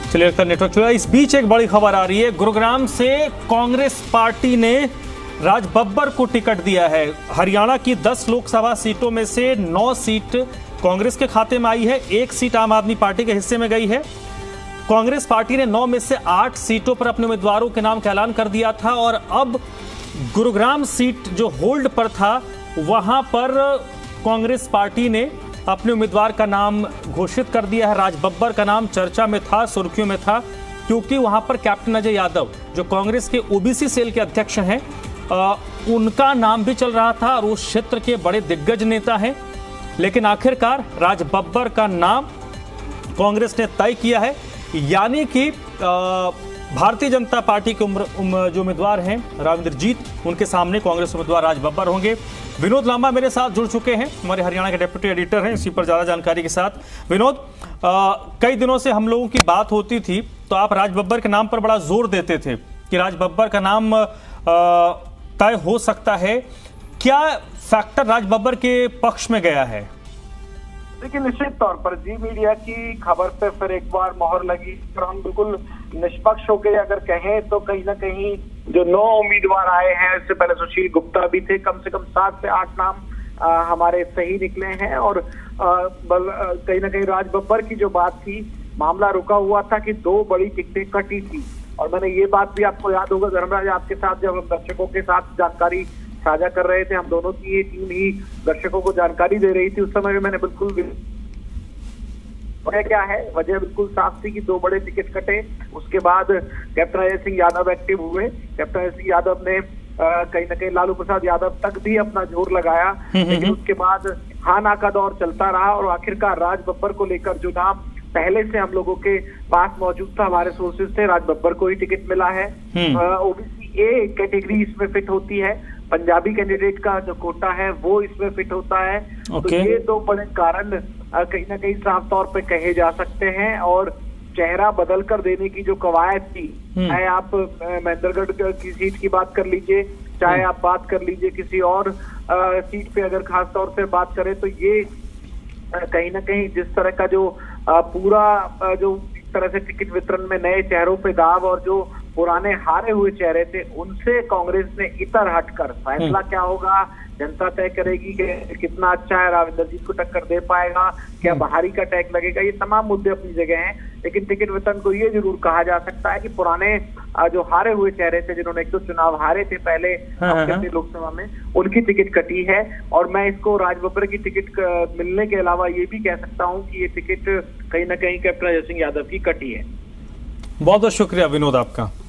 चलिए नेटवर्क चला। इस बीच एक बड़ी खबर आ रही है, गुरुग्राम से कांग्रेस पार्टी ने राज बब्बर को टिकट दिया है। हरियाणा की 10 लोकसभा सीटों में से 9 सीट कांग्रेस के खाते में आई है, 1 सीट आम आदमी पार्टी के हिस्से में गई है। कांग्रेस पार्टी ने 9 में से 8 सीटों पर अपने उम्मीदवारों के नाम का ऐलान कर दिया था और अब गुरुग्राम सीट जो होल्ड पर था वहां पर कांग्रेस पार्टी ने अपने उम्मीदवार का नाम घोषित कर दिया है। राज बब्बर का नाम चर्चा में था, सुर्खियों में था, क्योंकि वहां पर कैप्टन अजय यादव जो कांग्रेस के ओबीसी सेल के अध्यक्ष हैं, उनका नाम भी चल रहा था और उस क्षेत्र के बड़े दिग्गज नेता हैं। लेकिन आखिरकार राज बब्बर का नाम कांग्रेस ने तय किया है, यानी कि भारतीय जनता पार्टी के जो उम्मीदवार हैं राविंद्रजीत, उनके सामने कांग्रेस उम्मीदवार राज बब्बर होंगे। विनोद लांबा मेरे साथ जुड़ चुके हैं, हमारे हरियाणा के डिप्टी एडिटर हैं, इसी पर ज्यादा जानकारी के साथ। विनोद, कई दिनों से हम लोगों की बात होती थी तो आप राज बब्बर के नाम पर बड़ा जोर देते थे कि राज बब्बर का नाम तय हो सकता है। क्या फैक्टर राज बब्बर के पक्ष में गया है? देखिए, निश्चित तौर पर जी मीडिया की खबर पे फिर एक बार मोहर लगी और हम बिल्कुल निष्पक्ष होकर अगर कहें तो कहीं ना कहीं जो 9 उम्मीदवार आए हैं, इससे पहले सुशील गुप्ता भी थे, कम से कम 7 से 8 नाम हमारे सही निकले हैं। और कहीं ना कहीं राज बब्बर की जो बात थी, मामला रुका हुआ था कि 2 बड़ी टिकटें कटी थी। और मैंने ये बात भी आपको याद होगा धर्मराज, आपके साथ जब हम दर्शकों के साथ जानकारी साझा कर रहे थे, हम दोनों की ये टीम ही दर्शकों को जानकारी दे रही थी, उस समय मैंने बिल्कुल वजह क्या है, वजह बिल्कुल साफ थी कि 2 बड़े टिकट कटे। उसके बाद कैप्टन अजय सिंह यादव एक्टिव हुए। कैप्टन अजय सिंह यादव ने कहीं ना कहीं लालू प्रसाद यादव तक भी अपना जोर लगाया, लेकिन उसके बाद हाँ ना का दौर चलता रहा और आखिरकार राज बब्बर को लेकर जो नाम पहले से हम लोगों के पास मौजूद था, हमारे सोर्सेज थे, राज बब्बर को ही टिकट मिला है। ओबीसी ए कैटेगरी इसमें फिट होती है, पंजाबी कैंडिडेट का जो कोटा है वो इसमें फिट होता है। तो ये 2 बड़े कारण कहीं ना कहीं साफ तौर पे कहे जा सकते हैं। और चेहरा बदल कर देने की जो कवायद थी, चाहे आप महेंद्रगढ़ की सीट की बात कर लीजिए, चाहे आप बात कर लीजिए किसी और सीट पे अगर खास तौर से बात करें, तो ये कहीं ना कहीं जिस तरह का जो पूरा जो इस तरह से टिकट वितरण में नए चेहरों पे दाव और जो पुराने हारे हुए चेहरे थे उनसे कांग्रेस ने इतर हटकर फैसला क्या होगा जनता तय करेगी कि कितना अच्छा है, राविंद्रजीत को टक्कर दे पाएगा, क्या बाहरी का टैग लगेगा, ये तमाम मुद्दे अपनी जगह हैं। लेकिन टिकट वितरण को ये जरूर कहा जा सकता है कि पुराने जो हारे हुए चेहरे थे, जिन्होंने एक तो चुनाव हारे थे पहले अपनी लोकसभा में, उनकी टिकट कटी है। और मैं इसको राज बब्बर की टिकट मिलने के अलावा ये भी कह सकता हूँ कि ये टिकट कहीं ना कहीं कैप्टन अजय सिंह यादव की कटी है। बहुत बहुत शुक्रिया विनोद आपका।